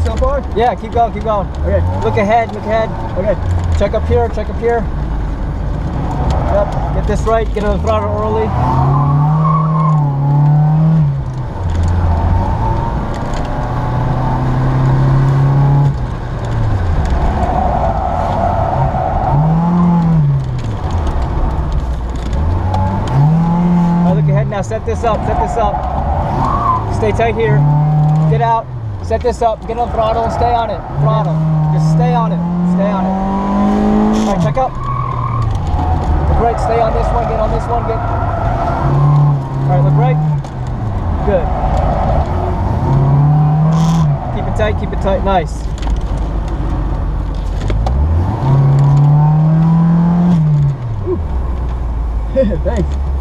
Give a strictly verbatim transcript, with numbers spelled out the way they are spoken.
so far? Yeah, keep going, keep going. Okay. Look ahead, look ahead. Okay. Check up here, check up here. Yep, get this right, get on the throttle early. Now set this up, set this up. Stay tight here. Get out. Set this up. Get on throttle and stay on it. Throttle. Just stay on it. Stay on it. All right, check up. Look right. Stay on this one. Get on this one. Get. All right, look right. Good. Keep it tight. Keep it tight. Nice. Thanks.